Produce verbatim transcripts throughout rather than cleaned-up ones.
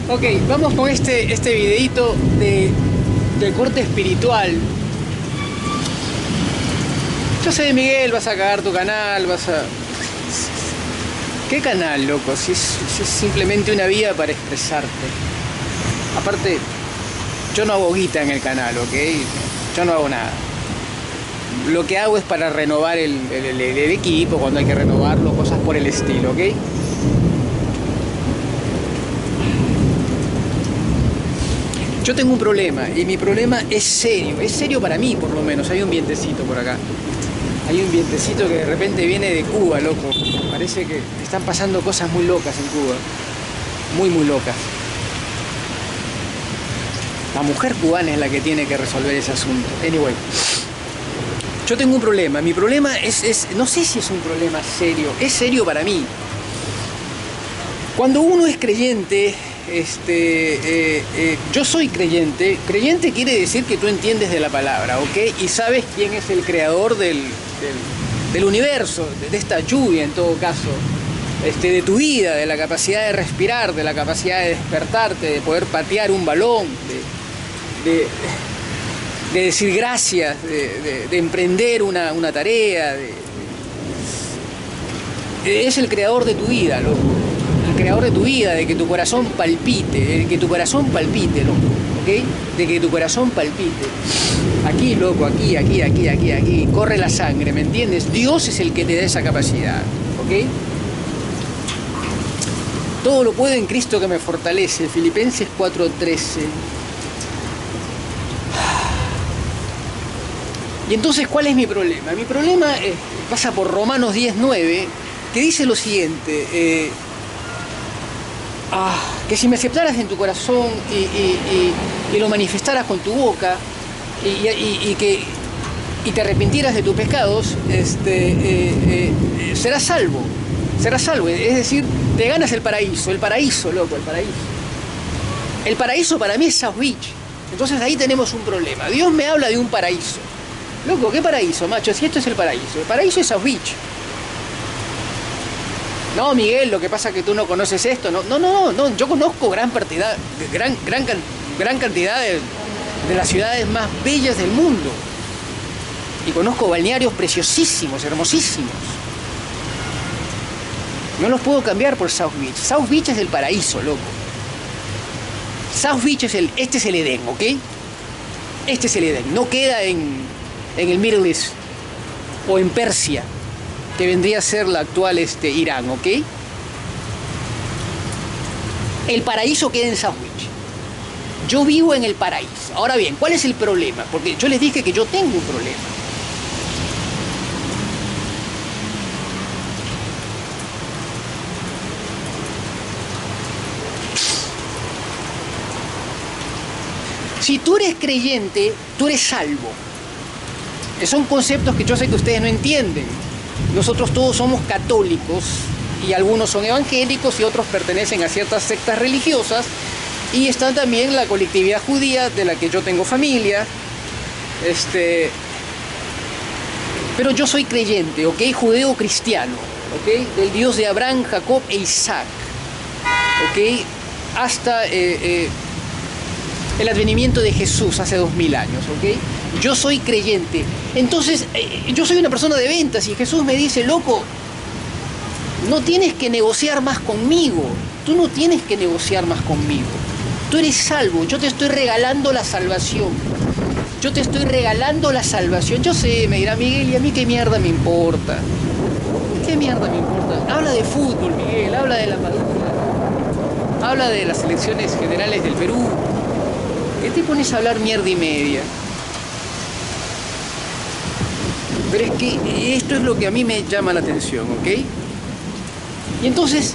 Ok, vamos con este, este videito de, de corte espiritual. Yo sé, Miguel, vas a cagar tu canal, vas a... ¿Qué canal, loco? Si es, si es simplemente una vía para expresarte. Aparte, yo no hago guita en el canal, ¿ok? Yo no hago nada. Lo que hago es para renovar el, el, el, el equipo, cuando hay que renovarlo, cosas por el estilo, ¿ok? Yo tengo un problema, y mi problema es serio, es serio para mí por lo menos. Hay un vientecito por acá. Hay un vientecito que de repente viene de Cuba, loco. Parece que están pasando cosas muy locas en Cuba. Muy, muy locas. La mujer cubana es la que tiene que resolver ese asunto. Anyway. Yo tengo un problema. Mi problema es, es... No sé si es un problema serio. Es serio para mí. Cuando uno es creyente... Este, eh, eh, yo soy creyente. Creyente quiere decir que tú entiendes de la palabra, ¿ok? Y sabes quién es el creador del, del, del universo, de, de esta lluvia en todo caso, este, de tu vida, de la capacidad de respirar, de la capacidad de despertarte, de poder patear un balón, de, de, de decir gracias, de, de, de emprender una, una tarea. De, de, es el creador de tu vida, loco. Creador de tu vida, de que tu corazón palpite, de que tu corazón palpite, loco, ¿ok? De que tu corazón palpite. Aquí, loco, aquí, aquí, aquí, aquí, aquí, corre la sangre, ¿me entiendes? Dios es el que te da esa capacidad, ¿ok? Todo lo puedo en Cristo que me fortalece, Filipenses cuatro trece. Y entonces, ¿cuál es mi problema? Mi problema eh, pasa por Romanos diez nueve, que dice lo siguiente, eh, Ah, que si me aceptaras en tu corazón y, y, y, y lo manifestaras con tu boca y, y, y que y te arrepintieras de tus pecados, este, eh, eh, serás salvo, serás salvo, es decir, te ganas el paraíso, el paraíso, loco, el paraíso. El paraíso para mí es South Beach, entonces ahí tenemos un problema. Dios me habla de un paraíso. Loco, ¿qué paraíso, macho? Si esto es el paraíso, el paraíso es South Beach. No, Miguel, lo que pasa es que tú no conoces esto. No, no, no, no. Yo conozco gran cantidad, gran, gran, gran cantidad de, de las ciudades más bellas del mundo. Y conozco balnearios preciosísimos, hermosísimos. No los puedo cambiar por South Beach. South Beach es el paraíso, loco. South Beach es el, este es el Edén, ¿ok? Este es el Edén. No queda en, en el Middle East o en Persia, que vendría a ser la actual este, Irán, ¿ok? El paraíso queda en South Beach. Yo vivo en el paraíso. Ahora bien, ¿cuál es el problema? Porque yo les dije que yo tengo un problema. Si tú eres creyente, tú eres salvo. Son conceptos que yo sé que ustedes no entienden. Nosotros todos somos católicos y algunos son evangélicos y otros pertenecen a ciertas sectas religiosas, y está también la colectividad judía de la que yo tengo familia, este, pero yo soy creyente, ¿ok? Judeo cristiano, ¿ok? Del Dios de Abraham, Jacob e Isaac, ¿ok? Hasta eh, eh, el advenimiento de Jesús hace dos mil años, ¿ok? Yo soy creyente. Entonces, eh, yo soy una persona de ventas y Jesús me dice, loco, no tienes que negociar más conmigo. Tú no tienes que negociar más conmigo. Tú eres salvo. Yo te estoy regalando la salvación. Yo te estoy regalando la salvación. Yo sé, me dirá Miguel, ¿y a mí qué mierda me importa? ¿Qué mierda me importa? Habla de fútbol, Miguel, habla de la Padula, habla de las elecciones generales del Perú. ¿Qué te pones a hablar mierda y media? Pero es que esto es lo que a mí me llama la atención, ¿ok? Y entonces,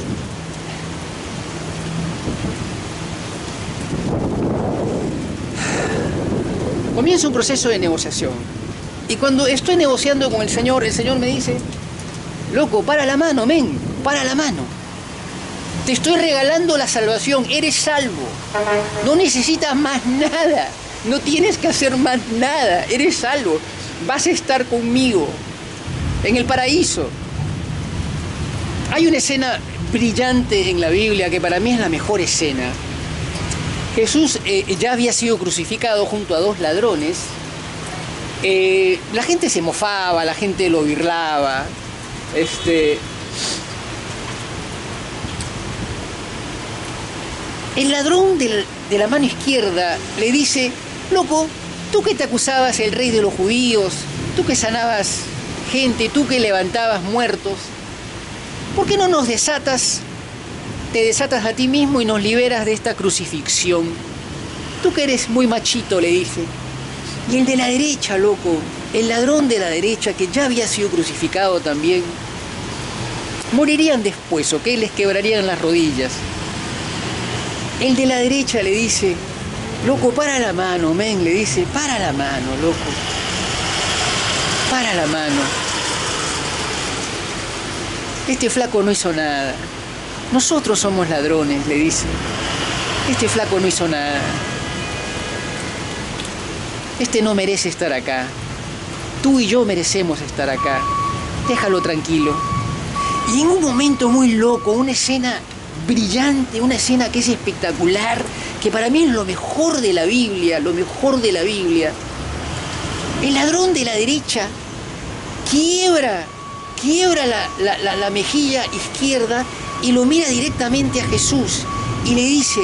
comienza un proceso de negociación. Y cuando estoy negociando con el Señor, el Señor me dice, loco, para la mano, men, para la mano. Te estoy regalando la salvación, eres salvo. No necesitas más nada. No tienes que hacer más nada, eres salvo. Vas a estar conmigo en el paraíso. Hay una escena brillante en la Biblia que para mí es la mejor escena. Jesús eh, ya había sido crucificado junto a dos ladrones. Eh, la gente se mofaba, la gente lo birlaba. Este, el ladrón de, de la mano izquierda le dice: loco, tú que te acusabas el rey de los judíos, tú que sanabas gente, tú que levantabas muertos, ¿por qué no nos desatas, te desatas a ti mismo y nos liberas de esta crucifixión? Tú que eres muy machito, le dice. Y el de la derecha, loco, el ladrón de la derecha, que ya había sido crucificado también, morirían después, ¿ok? Les quebrarían las rodillas. El de la derecha le dice: loco, para la mano, men, le dice, para la mano, loco. Para la mano. Este flaco no hizo nada. Nosotros somos ladrones, le dice. Este flaco no hizo nada. Este no merece estar acá. Tú y yo merecemos estar acá. Déjalo tranquilo. Y en un momento muy loco, una escena brillante, una escena que es espectacular, que para mí es lo mejor de la Biblia, lo mejor de la Biblia. El ladrón de la derecha quiebra, quiebra la, la, la, la mejilla izquierda y lo mira directamente a Jesús y le dice,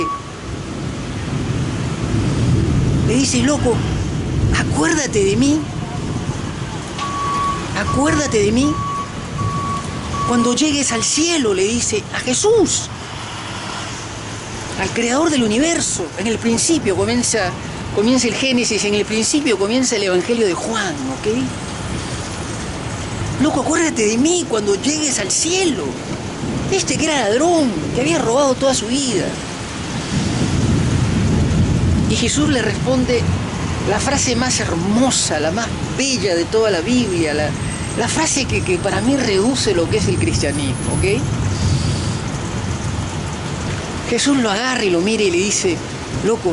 le dice, loco, acuérdate de mí, acuérdate de mí cuando llegues al cielo, le dice a Jesús, al creador del universo. En el principio comienza, comienza el Génesis, en el principio comienza el Evangelio de Juan, ¿ok? Loco, acuérdate de mí cuando llegues al cielo. Este que era ladrón, que había robado toda su vida. Y Jesús le responde la frase más hermosa, la más bella de toda la Biblia, la, la frase que, que para mí reduce lo que es el cristianismo, ¿ok? Jesús lo agarra y lo mira y le dice, loco,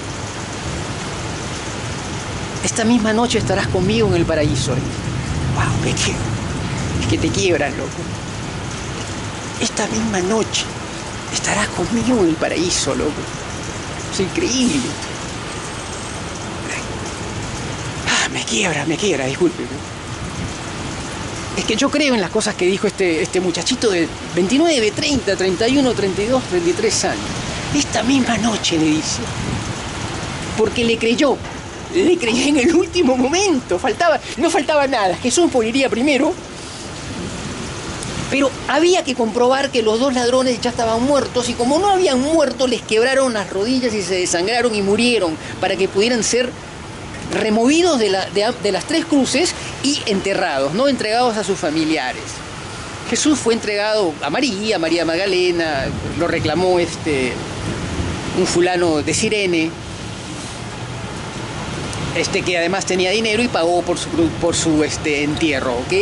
esta misma noche estarás conmigo en el paraíso. Wow, es que, es que te quiebras, loco. Esta misma noche estarás conmigo en el paraíso, loco. Es increíble. Ah, me quiebra, me quiebra, disculpe. Es que yo creo en las cosas que dijo este, este muchachito de veintinueve, treinta, treinta y uno, treinta y dos, treinta y tres años. Esta misma noche, le dice. Porque le creyó. Le creyó en el último momento. Faltaba, no faltaba nada. Jesús moriría primero. Pero había que comprobar que los dos ladrones ya estaban muertos. Y como no habían muerto, les quebraron las rodillas y se desangraron y murieron. Para que pudieran ser removidos de, la, de, de las tres cruces y enterrados, no entregados a sus familiares. Jesús fue entregado a María, María Magdalena, lo reclamó este, un fulano de Cirene, este, que además tenía dinero y pagó por su, por su este, entierro, ¿ok?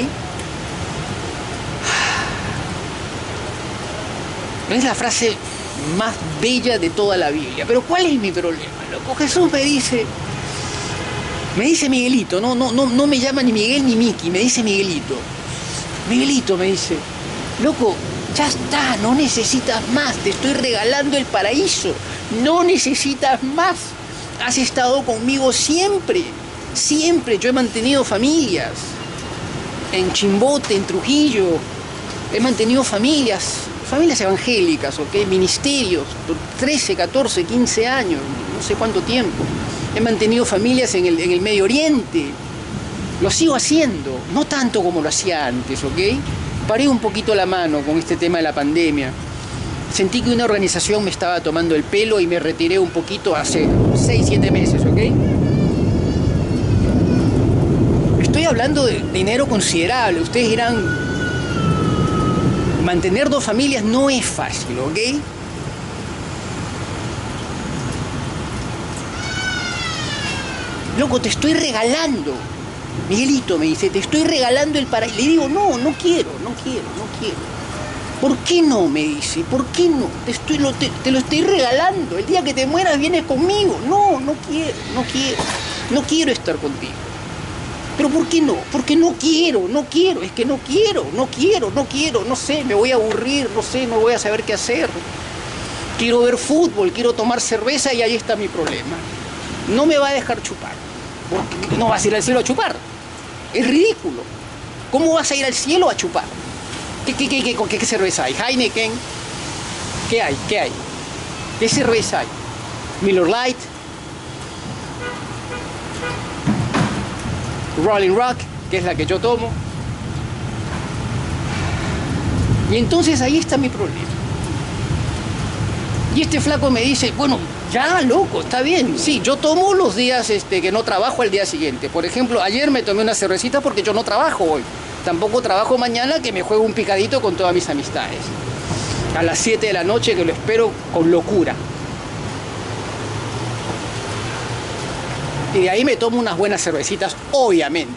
Es la frase más bella de toda la Biblia. Pero ¿cuál es mi problema, loco? Jesús me dice... Me dice Miguelito, no, no, no, no me llama ni Miguel ni Miki, me dice Miguelito. Miguelito me dice, loco, ya está, no necesitas más, te estoy regalando el paraíso, no necesitas más. Has estado conmigo siempre, siempre, yo he mantenido familias, en Chimbote, en Trujillo, he mantenido familias, familias evangélicas, ¿ok? Ministerios, por trece, catorce, quince años, no sé cuánto tiempo. He mantenido familias en el, en el Medio Oriente. Lo sigo haciendo, no tanto como lo hacía antes, ¿ok? Paré un poquito la mano con este tema de la pandemia. Sentí que una organización me estaba tomando el pelo y me retiré un poquito hace seis, siete meses, ¿ok? Estoy hablando de dinero considerable. Ustedes dirán, mantener dos familias no es fácil, ¿ok? Loco, te estoy regalando. Miguelito me dice, te estoy regalando el paraíso. Le digo, no, no quiero, no quiero, no quiero. ¿Por qué no? Me dice, ¿por qué no? Te, estoy, lo, te, te lo estoy regalando. El día que te mueras vienes conmigo. No, no quiero, no quiero. No quiero estar contigo. ¿Pero por qué no? Porque no quiero, no quiero. Es que no quiero, no quiero, no quiero. No sé, me voy a aburrir, no sé, no voy a saber qué hacer. quiero ver fútbol, quiero tomar cerveza y ahí está mi problema. No me va a dejar chupar. Porque no vas a ir al cielo a chupar. Es ridículo. ¿Cómo vas a ir al cielo a chupar? ¿Qué, qué, qué, qué, qué, qué cerveza hay? ¿Heineken? ¿Qué hay? ¿Qué hay? ¿Qué cerveza hay? ¿Miller Lite? Rolling Rock, que es la que yo tomo. Y entonces ahí está mi problema. Y este flaco me dice, bueno, ya, loco, está bien. Sí, yo tomo los días este, que no trabajo al día siguiente. Por ejemplo, ayer me tomé una cervecita porque yo no trabajo hoy. Tampoco trabajo mañana, que me juego un picadito con todas mis amistades. A las siete de la noche, que lo espero con locura. Y de ahí me tomo unas buenas cervecitas, obviamente.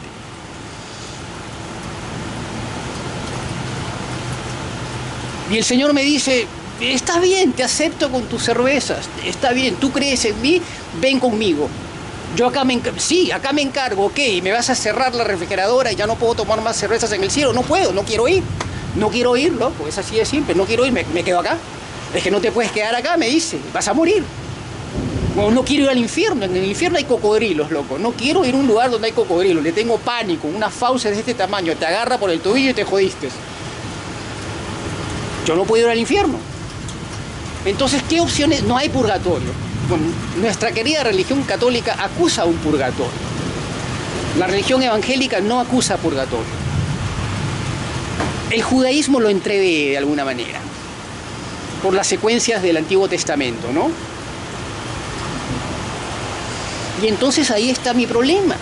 Y el Señor me dice, está bien, te acepto con tus cervezas, está bien, tú crees en mí, ven conmigo. Yo acá me encargo, sí, acá me encargo, ok, me vas a cerrar la refrigeradora y ya no puedo tomar más cervezas en el cielo, no puedo, no quiero ir, no quiero ir, loco, es así de simple, no quiero ir, me, me quedo acá. Es que no te puedes quedar acá, me dice, vas a morir. No, no quiero ir al infierno, en el infierno hay cocodrilos, loco, no quiero ir a un lugar donde hay cocodrilos, le tengo pánico, una fauces de este tamaño, te agarra por el tobillo y te jodiste. Yo no puedo ir al infierno. Entonces, ¿qué opciones? No hay purgatorio. Bueno, nuestra querida religión católica acusa un purgatorio. La religión evangélica no acusa purgatorio. El judaísmo lo entrevé de alguna manera, por las secuencias del Antiguo Testamento, ¿no? Y entonces ahí está mi problema.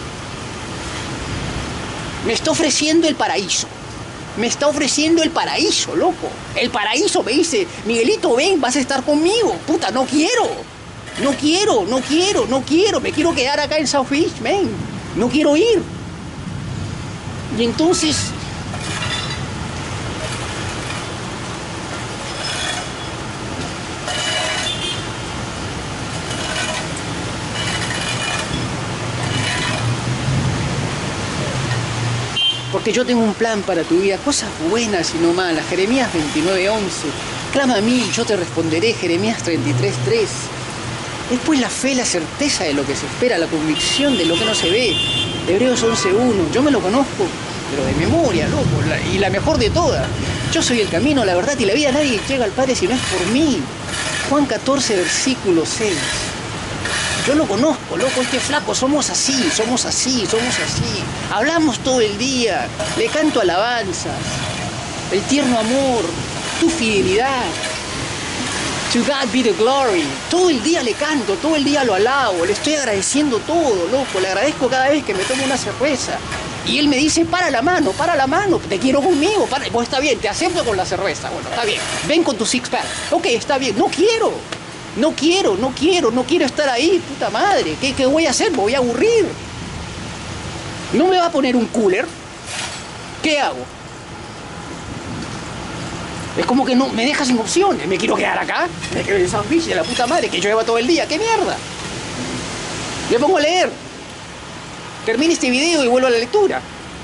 Me está ofreciendo el paraíso. Me está ofreciendo el paraíso, loco. El paraíso, me dice, Miguelito, ven, vas a estar conmigo. Puta, no quiero. No quiero, no quiero, no quiero. Me quiero quedar acá en South Beach, ven. No quiero ir. Y entonces... Porque yo tengo un plan para tu vida, cosas buenas y no malas. Jeremías veintinueve once. Clama a mí y yo te responderé. Jeremías treinta y tres tres. Después la fe, la certeza de lo que se espera, la convicción de lo que no se ve. Hebreos once uno. Yo me lo conozco, pero de memoria, loco. La, y la mejor de todas. Yo soy el camino, la verdad y la vida. Nadie llega al Padre si no es por mí. Juan catorce, versículo seis. Yo lo conozco, loco, este flaco, somos así, somos así, somos así. Hablamos todo el día, le canto alabanzas, el tierno amor, tu fidelidad. To God be the glory. Todo el día le canto, todo el día lo alabo, le estoy agradeciendo todo, loco. Le agradezco cada vez que me tomo una cerveza. Y él me dice, para la mano, para la mano, te quiero conmigo. Para... Pues está bien, te acepto con la cerveza. Bueno, está bien, ven con tu six pack. Ok, está bien, no quiero. No quiero, no quiero, no quiero estar ahí, puta madre. ¿Qué, qué voy a hacer? Me voy a aburrir. ¿No me va a poner un cooler? ¿Qué hago? Es como que no me deja sin opciones. Me quiero quedar acá, me quiero ir a San Luis de la puta madre, que llueva todo el día. ¿Qué mierda? Me pongo a leer. Termino este video y vuelvo a la lectura.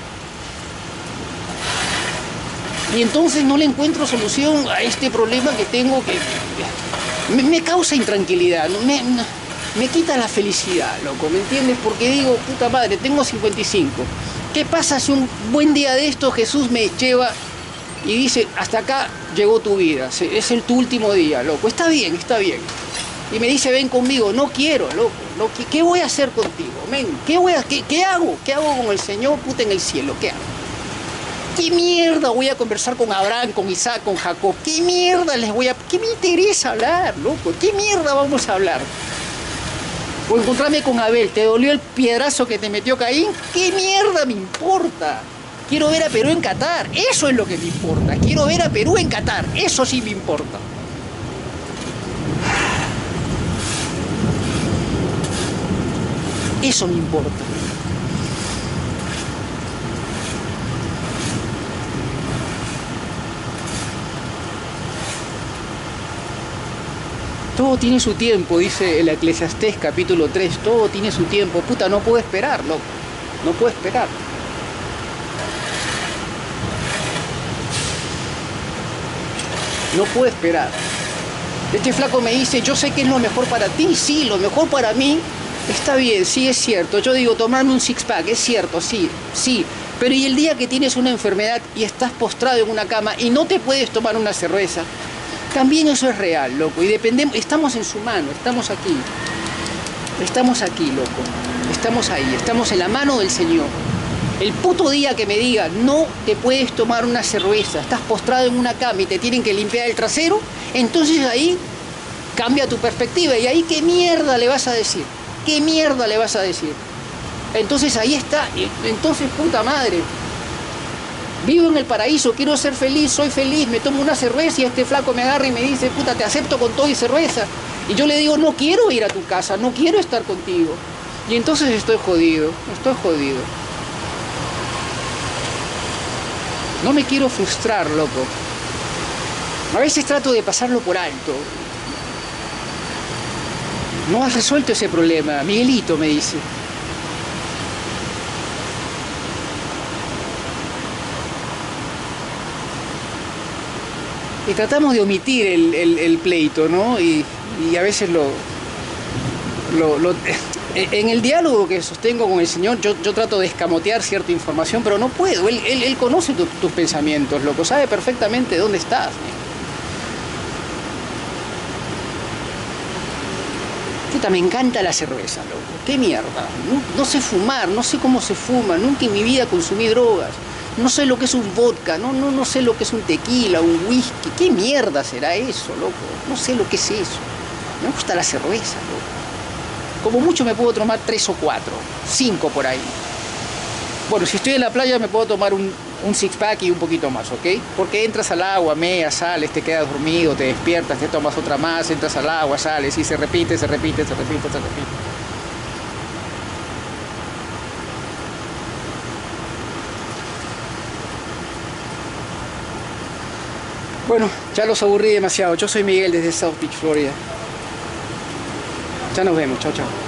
Y entonces no le encuentro solución a este problema que tengo que... Me, me causa intranquilidad, me, me quita la felicidad, loco, ¿me entiendes? Porque digo, puta madre, tengo cincuenta y cinco. ¿Qué pasa si un buen día de esto Jesús me lleva y dice, hasta acá llegó tu vida, es el tu último día, loco? Está bien, está bien. Y me dice, ven conmigo. No quiero, loco. No, ¿qué, ¿Qué voy a hacer contigo? Ven, ¿qué, voy a, qué, ¿qué hago? ¿Qué hago con el Señor, puta, en el cielo? ¿Qué hago? ¿Qué mierda voy a conversar con Abraham, con Isaac, con Jacob? ¿Qué mierda les voy a... ¿Qué me interesa hablar, loco? ¿Qué mierda vamos a hablar? O encontrarme con Abel. ¿Te dolió el piedrazo que te metió Caín? ¿Qué mierda me importa? Quiero ver a Perú en Qatar. Eso es lo que me importa. Quiero ver a Perú en Qatar. Eso sí me importa. Eso me importa. Todo tiene su tiempo, dice el Eclesiastés capítulo tres. Todo tiene su tiempo. Puta, no puedo esperar, loco. No puedo esperar. No puedo esperar. Este flaco me dice, yo sé que es lo mejor para ti. Sí, lo mejor para mí está bien, sí es cierto. Yo digo, tomarme un six pack, es cierto, sí, sí. Pero ¿y el día que tienes una enfermedad y estás postrado en una cama y no te puedes tomar una cerveza? También eso es real, loco. Y dependemos, estamos en su mano, estamos aquí. Estamos aquí, loco. Estamos ahí, estamos en la mano del Señor. El puto día que me diga, no te puedes tomar una cerveza, estás postrado en una cama y te tienen que limpiar el trasero, entonces ahí cambia tu perspectiva. Y ahí, ¿qué mierda le vas a decir? ¿Qué mierda le vas a decir? Entonces ahí está, entonces puta madre, vivo en el paraíso, quiero ser feliz, soy feliz, me tomo una cerveza y este flaco me agarra y me dice, puta, te acepto con todo y cerveza. Y yo le digo, no quiero ir a tu casa, no quiero estar contigo. Y entonces estoy jodido, estoy jodido. No me quiero frustrar, loco. A veces trato de pasarlo por alto. No has resuelto ese problema, Miguelito, me dice. Y tratamos de omitir el, el, el pleito, ¿no? Y, y a veces lo, lo, lo... En el diálogo que sostengo con el Señor, yo, yo trato de escamotear cierta información, pero no puedo. Él, él, él conoce tu, tus pensamientos, loco. Sabe perfectamente dónde estás. Puta, me encanta la cerveza, loco. ¿Qué mierda? No, no sé fumar, no sé cómo se fuma. Nunca en mi vida consumí drogas. No sé lo que es un vodka, no, no, no sé lo que es un tequila, un whisky. ¿Qué mierda será eso, loco? No sé lo que es eso. Me gusta la cerveza, loco. Como mucho me puedo tomar tres o cuatro, cinco por ahí. Bueno, si estoy en la playa me puedo tomar un, un six pack y un poquito más, ¿ok? Porque entras al agua, meas, sales, te quedas dormido, te despiertas, te tomas otra más, entras al agua, sales y se repite, se repite, se repite, se repite. Bueno, ya los aburrí demasiado. Yo soy Miguel desde South Beach, Florida. Ya nos vemos. Chao, chao.